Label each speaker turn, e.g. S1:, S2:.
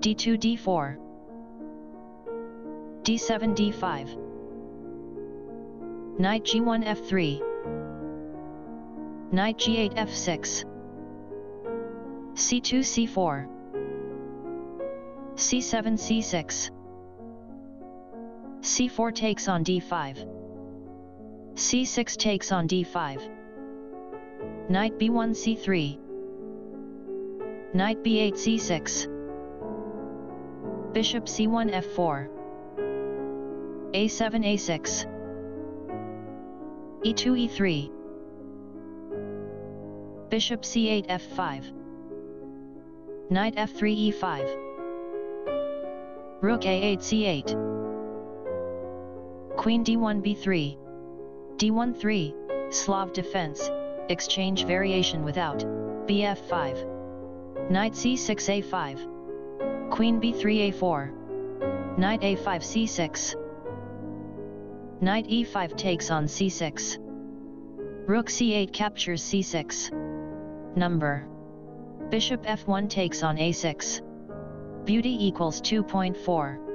S1: d2 d4, d7 d5, knight g1 f3, knight g8 f6, c2 c4, c7 c6, c4 takes on d5, c6 takes on d5, knight b1 c3, knight b8 c6, bishop c1 f4, a7 a6, e2 e3, bishop c8 f5, knight f3 e5, rook a8 c8, queen d1 b3, d1 3, Slav Defence, exchange variation without, Bf5, knight c6 a5, queen b3 a4, knight a5 c6, knight e5 takes on c6, rook c8 captures c6, number, bishop f1 takes on a6, beauty equals 2.4.